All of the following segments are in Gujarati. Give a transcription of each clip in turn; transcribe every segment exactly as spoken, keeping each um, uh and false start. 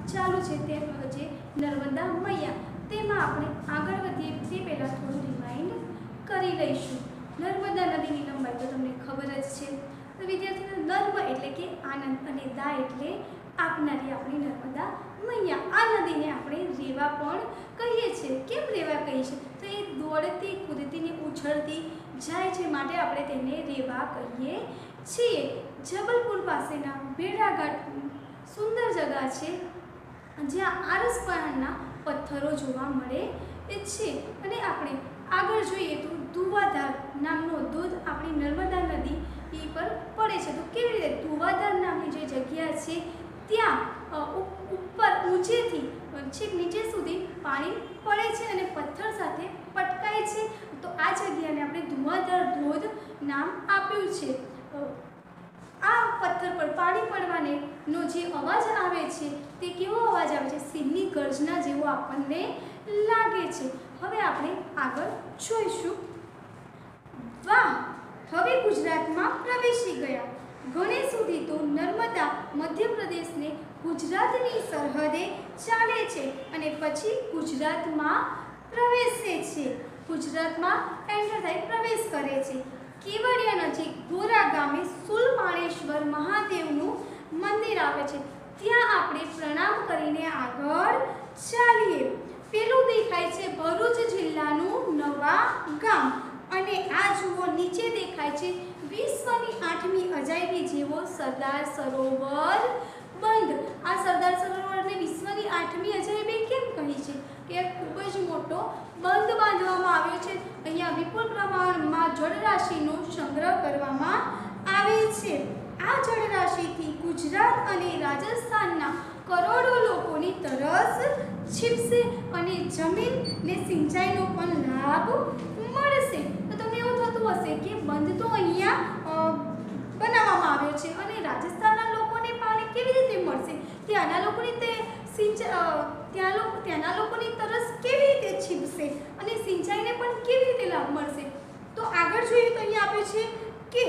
ચાલુ છે તે જે નર્મદા મૈયા, તેમાં આપણે આગળ વધીએ તે પહેલાં થોડું રિમાઇન્ડ કરી લઈશું. નર્મદા નદીની લંબાઈ તો તમને ખબર જ છે. તો વિદ્યાર્થીઓ, નર્મ એટલે કે આનંદ અને દા એટલે આપનારી આપણી નર્મદા મૈયા. આ નદીને આપણે રેવા પણ કહીએ છીએ. કેમ રેવા કહીએ છીએ? તો એ દોડતી કૂદતી ને ઉછળતી જાય છે, માટે આપણે તેને રેવા કહીએ છીએ. જબલપુર પાસેના ભેડાઘાટ સુંદર જગા છે, જ્યાં આરસપહાણના પથ્થરો જોવા મળે છે. અને આપણે આગળ જોઈએ તો ધુવાધાર નામનો ધોધ આપણી નર્મદા નદી એ પર પડે છે. તો કેવી રીતે? ધુવાધાર નામની જે જગ્યા છે ત્યાં ઉપર ઊંચેથી છેક નીચે સુધી પાણી પડે છે અને પથ્થર સાથે પટકાય છે. તો આ જગ્યાને આપણે ધુવાધાર ધોધ નામ આપ્યું છે. આ પથ્થર પર પાણી પડવાને નો જે અવાજ આવે છે તે કેવો અવાજ આવે છે? સિંહની ગર્જના જેવો આપણને લાગે છે. હવે આપણે આગળ જોઈશું. વાહ, હવે ગુજરાતમાં પ્રવેશી ગયા. ઘણે સુધી તો નર્મદા મધ્યપ્રદેશને ગુજરાતની સરહદે ચાલે છે અને પછી ગુજરાતમાં પ્રવેશે છે. ગુજરાતમાં એન્ટર થઈ પ્રવેશ કરે છે. કેવડિયા નજીક ગોરા ગામે શૂલપાણેશ્વર મહાદેવનું મંદિર આવે છે. ત્યાં આપણે પ્રણામ કરીને આગળ ચાલીએ. પેલું દેખાય છે ભરૂચ જિલ્લાનું નવા ગામ, અને આ જુઓ નીચે દેખાય છે વિશ્વની આઠમી અજાયબી જેવો સરદાર સરોવર બંધ. આ સરદાર સરોવરને વિશ્વની આઠમી અજાયબી કેમ કહી છે? કે ખૂબ જ મોટો બંધ બાંધવામાં આવ્યો છે. અહીંયા વિપુલ પ્રમાણમાં જળરાશિનો સંગ્રહ કરવામાં આવે છે. આ જળરાશિથી ગુજરાત અને રાજસ્થાનના કરોડો લોકોની તરસ છીપશે અને જમીન ને સિંચાઈનો પણ લાભ મળશે. તો તમને એવું થતું હશે કે બંધ તો અહીંયા બનાવવામાં આવ્યો છે અને રાજસ્થાનના લોકોને પાણી કેવી રીતે મળશે? ત્યાંના લોકોની તે સિંચાઈ ત્યાં લોકો ત્યાંના લોકોની તરસ કેવી રીતે છીપશે અને સિંચાઈને પણ કેવી રીતે લાભ મળશે? તો આગળ જોઈએ તો અહીંયા આપ્યું છે કે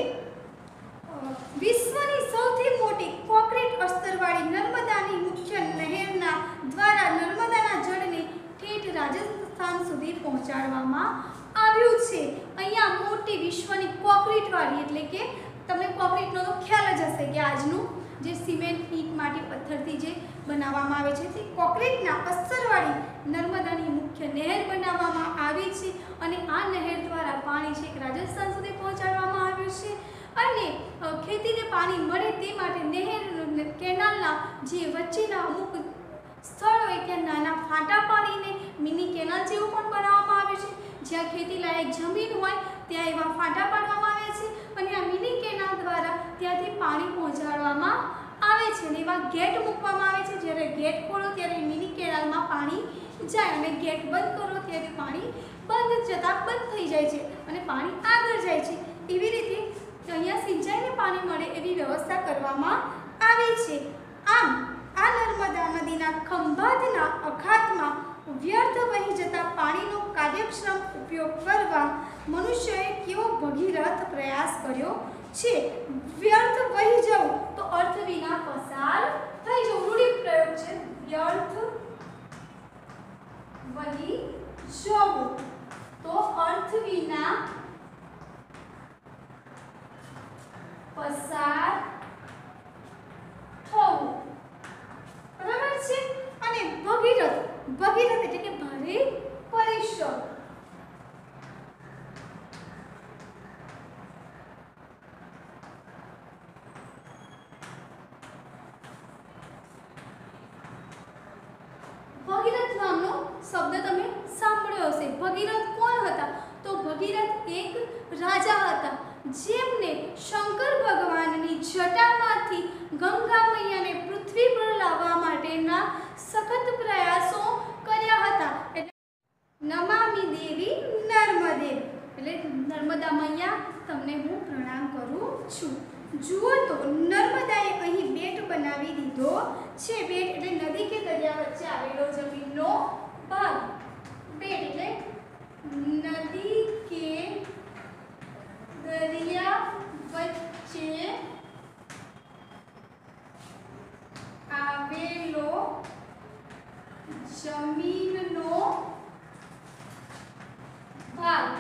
વિશ્વની સૌથી મોટી કોન્ક્રીટ અસ્તરવાળી નર્મદાની મુખ્ય નહેરના દ્વારા નર્મદાના જળને ઠેઠ રાજસ્થાન સુધી પહોંચાડવામાં આવ્યું છે. અહીંયા મોટી વિશ્વની કોન્ક્રીટવાળી એટલે કે તમને કોન્ક્રીટનો તો ખ્યાલ જ હશે કે આજનું જે સિમેન્ટ ઈંટ માટી પથ્થરથી જે બનાવવામાં આવે છે તે કોન્ક્રીટના અસ્તરવાળી નર્મદાની મુખ્ય નહેર બનાવવામાં આવી છે અને આ નહેર દ્વારા પાણી છેક રાજસ્થાન સુધી પહોંચાડવામાં આવ્યું છે. અને ખેતીને પાણી મળે તે માટે નહેર કેનાલના જે વચ્ચેના અમુક સ્થળોએ ત્યાં નાના ફાંટા પાડીને મિની કેનાલ જેવું પણ બનાવવામાં આવ્યું છે. જ્યાં ખેતી લાયક જમીન હોય ત્યાં એવા ફાંટા પાડવામાં આવ્યા છે અને આ મિની કેનાલ દ્વારા ત્યાંથી પાણી પહોંચાડવામાં આવે છે અને એવા ગેટ મૂકવામાં આવે છે. જ્યારે ગેટ ખોલો ત્યારે મિની કેનાલમાં પાણી જાય અને ગેટ બંધ કરો ત્યારે પાણી બંધ જતાં બંધ થઈ જાય છે અને પાણી આગળ જાય છે. એવી રીતે અહીંયા સિંચાઈને પાણી મળે એવી વ્યવસ્થા કરવામાં આવી છે. આમ આ નર્મદા નદીના ખંભાતના અખાતમાં વ્યર્થ વહી જતા પાણીનો કાર્યક્ષમ ઉપયોગ કરવા મનુષ્યએ કેવો ભગીરથ પ્રયાસ કર્યો છે. વ્યર્થ વહી જવું તો અર્થ વિના પસાર થઈ જવું રૂઢિપ્રયોગ છે. વ્યર્થ વહી જવું તો અર્થ વિના પસાર થવું. બરાબર છે. અને ભગીરથ ભગીરથ એટલે કે ભારે પરિશ્રમ. ભગીરથ નામનો શબ્દ તમે સાંભળ્યો હશે. ભગીરથ કોણ હતા? તો ભગીરથ એક રાજા હતા જેમને શંકર ભગવાનની જટામાંથી ગંગા મૈયાને પૃથ્વી પર લાવવા માટેના સખત પ્રયાસો કર્યા હતા. એટલે નમામિ દેવી નર્મદે એટલે નર્મદા મૈયા તમને હું પ્રણામ કરું છું. જુઓ તો નર્મદાએ અહીં બેટ બનાવી દીધો છે. બેટ એટલે નદી કે દરિયા વચ્ચે આવેલો જમીનનો ભાગ. બેટ એટલે નદી કે દરિયા વચ્ચે આવેલો જમીનનો ભાગ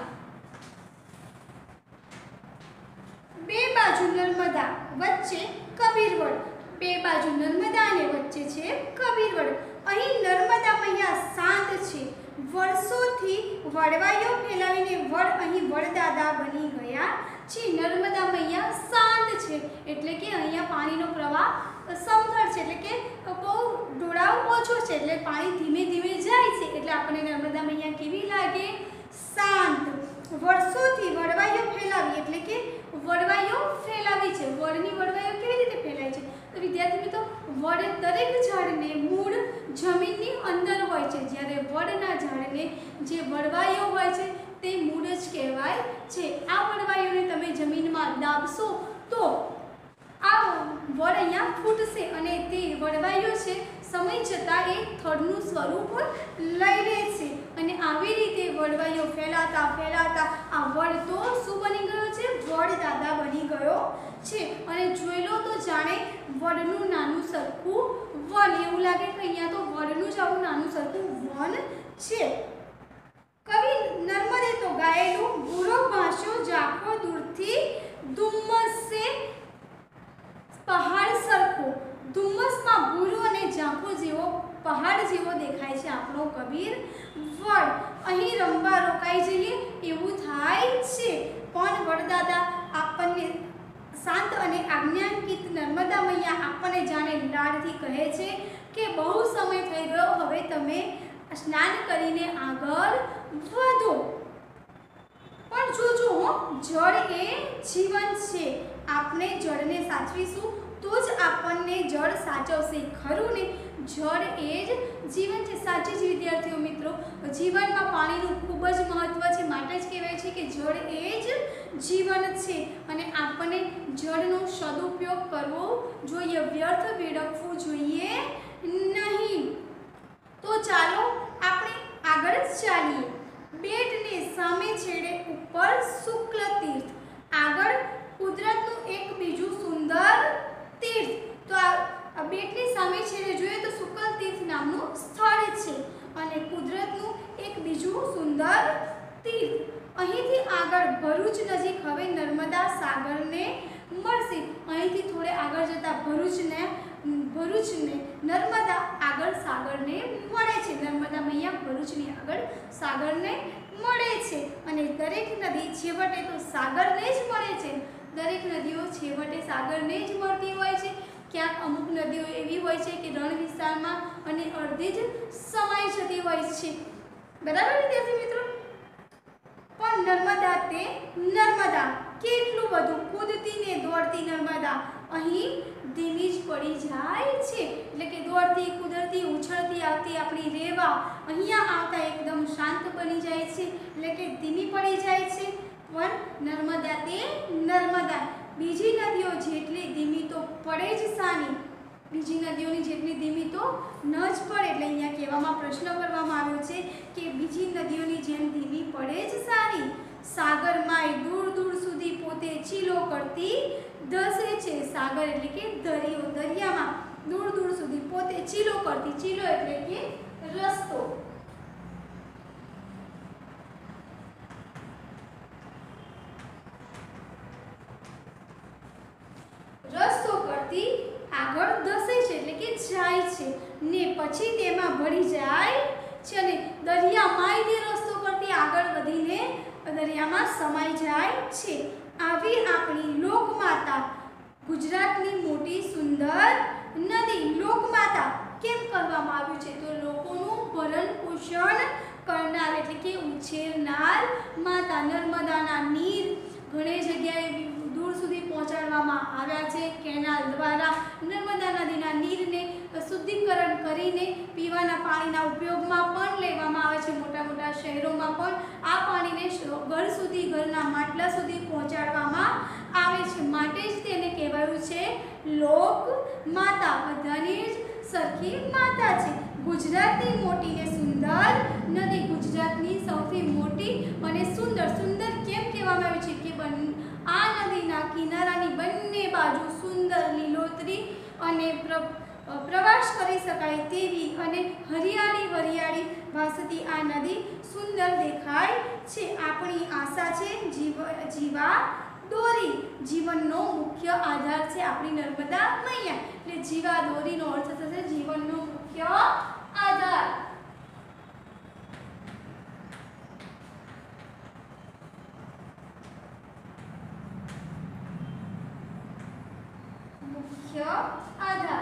બે બાજુ નર્મદા વચ્ચે કબીરવડ બે બાજુ નર્મદા અને વચ્ચે છે કબીરવડ અહીં નર્મદા મૈયા શાંત છે વર્ષોથી વડવાઈઓ ફેલાવીને વડ અહીં વડદાદા બની ગયા છે નર્મદા મૈયા શાંત છે એટલે કે અહીંયા પાણીનો પ્રવાહ સમથળ છે એટલે કે બહુ ઢોળાવ ઓછો છે એટલે પાણી ધીમે ધીમે જાય છે એટલે આપણને નર્મદા મૈયા કેવી લાગે શાંત વર્ષોથી વડવાઈઓ ફેલાવી એટલે કે વડવાઈઓ ફેલાવી છે વડની વડવાઈઓ કેવી રીતે ફેલાય છે તો વિદ્યાર્થી મિત્રો વડ દરેક ઝાડને મૂળ જમીનની અંદર હોય છે જ્યારે વડના ઝાડને જે વડવાઈઓ હોય છે તે મૂળ જ કહેવાય છે આ વડવાઈઓને તમે જમીનમાં દાબશો તો આ વડ અહીંયા ફૂટશે અને તે વડવાઈઓ છે સમય જતાં એ થડનું સ્વરૂપ લઈ લે છે અને આવી રીતે વડવાઈઓ ફેલાતા ફેલાતા આ વડ તો શું બની ગયો છે વડદાદા બની ગયો છે અને જોઈ લો તો જાણે વડનું નાનું સરખું વન એવું લાગે કે અહીંયા તો વડનું જ આવું નાનું સરખું વન છે કવિ નર્મદે તો ગાયેલું ભૂરો ભાષ્યો ઝાંખો દૂરથી ધુમ્મસે પહાડ સરખો ધુમ્મસમાં ભૂરો અને ઝાંખો જેવો પહાડ જેવો દેખાય છે આપણો કબીર વડ અહીં રમવા રોકાઈ જઈએ એવું થાય છે પણ વડદાદા આપણને શાંત અને આજ્ઞાંકિત નર્મદા મૈયા આપણને જાણે લાડથી કહે છે કે બહુ સમય થઈ ગયો હવે તમે સ્નાન કરીને આગળ વધો પણ જોજો જળ એ જીવન છે આપણે જળને સાચવીશું તો જ આપણને જળ સાચવશે ખરું ને જળ એ જ જીવન છે સાચી જ વિદ્યાર્થીઓ મિત્રો જીવનમાં પાણીનું ખૂબ જ મહત્વ છે માટે જ કહેવાય છે કે જળ એ જ જીવન છે અને આપણને જળનો સદુપયોગ કરવો જોઈએ વ્યર્થ વેડફવું જોઈએ નહીં તો ચાલો આપણે આગળ ચાલીએ બેટને સામે છેડે ઉપર શુક્લ તીર્થ આગળ કુદરતનું એક બીજું સુંદર તીર્થ તો આ બેટની સામે છેડે જોઈએ તો શુક્લ તીર્થ નામનું સ્થળ છે અને કુદરતનું એક બીજું સુંદર તીર્થ અહીંથી આગળ ભરૂચ નજીક હવે નર્મદા સાગરને મળશે અહીંથી થોડે આગળ જતા ભરૂચને ભરૂચને નર્મદા આગળ સાગરને મળે છે નર્મદા મૈયા ભરૂચની આગળ સાગરને મળે છે અને દરેક નદી છેવટે તો સાગરને જ મળે છે દરેક નદીઓ છેવટે સાગરને જ મળતી હોય છે ક્યાંક અમુક નદીઓ એવી હોય છે કે રણ વિસ્તારમાં અને અડધી જ સમાઈ જતી હોય છે બરાબર વિદ્યાર્થી મિત્રો પણ નર્મદા તે નર્મદા કેટલું બધું કૂદતી ને દોડતી નર્મદા અહીં ધીમી જ પડી જાય છે એટલે કે દોડતી કુદરતી ઉછળતી આવતી આપણી રેવા અહીંયા આવતા એકદમ શાંત બની જાય છે એટલે કે ધીમી પડી જાય છે પણ નર્મદા તે નર્મદા બીજી નદીઓ જેટલી ધીમી તો પડે જ સાની બીજી નદીઓની જેટલી ધીમી તો ન જ પડે એટલે અહીંયા કહેવામાં પ્રશ્ન કરવામાં આવ્યો છે કે બીજી નદીઓની જેમ ધીમી પડે જ સાની સાગરમાં દૂર દૂર સુધી પોતે ચીલો કરતી ધસે છે સાગર એટલે કે દરિયો દરિયામાં દૂર દૂર સુધી પોતે ચીલો કરતી ચીલો એટલે કે રસ્તો રસ્તો કરતી આગળ ધસે છે એટલે કે જાય છે ને પછી તેમાં ભળી જાય છે અને દરિયામાં તે રસ્તો કરતી આગળ વધીને દરિયામાં સમાઈ જાય છે આવી આપણી લોકમાતા ગુજરાતની મોટી સુંદર નદી લોકમાતા કેમ કરવામાં આવ્યું છે તો લોકોનું ભરણ પોષણ કરનાર એટલે કે ઉછેરનાર માતા નર્મદાના નીર ઘણી જગ્યાએ દૂર સુધી પહોંચાડવામાં આવ્યા છે કેનાલ દ્વારા નર્મદા નદીના નીરને શુદ્ધિકરણ કરીને પીવાના પાણીના ઉપયોગમાં પણ લેવામાં આવે છે મોટા મોટા શહેરોમાં પણ આ પાણીને ઘર સુધી ઘરના માટલા સુધી પહોંચાડવામાં આવે છે માટે જ તેને કહેવાયું છે લોક માતા બધાની જ સરખી માતા છે ગુજરાતની મોટી ને સુંદર નદી ગુજરાતની સૌથી મોટી અને સુંદર સુંદર કેમ કહેવામાં આવે છે કે આ નદીના કિનારાની બંને બાજુ સુંદર લીલોતરી અને પ્રવાસ કરી શકાય તેવી અને હરિયાળી હરિયાળી ભાસતી આ નદી સુંદર દેખાય છે. આપણી આશા છે જીવ જીવા દોરી, જીવનનો મુખ્ય આધાર છે આપણી નર્મદા મૈયા. એટલે જીવા દોરીનો અર્થ થશે જીવનનો મુખ્ય આધાર. મુખ્ય આધાર.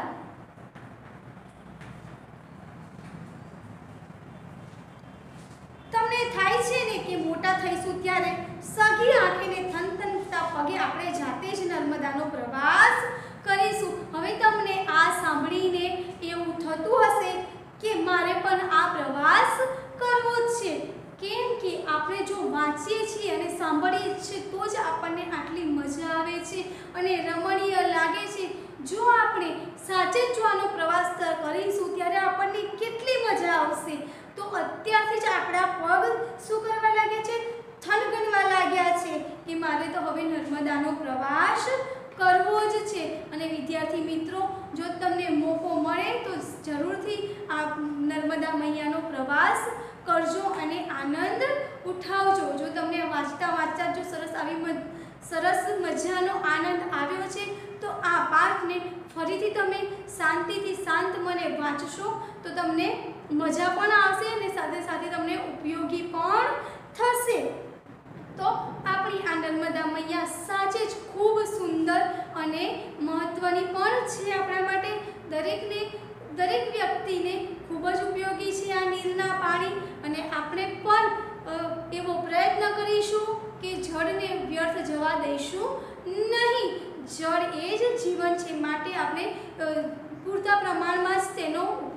તમને થાય છે ને કે મોટા થઈશું ત્યારે સગી આંખેને થનથનતા પગે આપણે જાતે જ નર્મદાનો પ્રવાસ કરીશું. હવે તમને આ સાંભળીને એવું થતું હશે કે મારે પણ આ પ્રવાસ કરવો જ છે, કેમ કે આપણે જો વાંચીએ છીએ અને સાંભળીએ છીએ તો જ આપણને આટલી મજા આવે છે અને રમણીય લાગે છે. જો આપણે સાચે જ જો આનો પ્રવાસ કરીશું ત્યારે આપણને કેટલી મજા આવશે. તો અત્યારથી જ આપણા પગ શું કરવા લાગ્યા છે? થનગનવા લાગ્યા છે કે મારે તો હવે નર્મદાનો પ્રવાસ કરવો જ છે. અને વિદ્યાર્થી મિત્રો, જો તમને મોકો મળે તો જરૂરથી આ નર્મદા મૈયાનો પ્રવાસ કરજો અને આનંદ ઉઠાવજો. જો તમને વાંચતા વાંચતા જો સરસ આવી સરસ મજાનો આનંદ આવ્યો છે તો આ પાઠને ફરીથી તમે શાંતિથી શાંત મને વાંચશો તો તમને મજા પણ આવશે અને સાથે સાથે તમને ઉપયોગી પણ થશે. તો આપણી આ નર્મદા મૈયા સાચે જ ખૂબ સુંદર અને મહત્વની પણ છે આપણા માટે. દરેકને દરેક વ્યક્તિને ખૂબ જ ઉપયોગી છે આ નીરના પાણી. અને આપણે પણ એવો પ્રયત્ન કરીશું કે જળને વ્યર્થ જવા દઈશું નહીં. જળ એ જ જીવન છે, માટે આપણે પૂરતા પ્રમાણમાં જ તેનો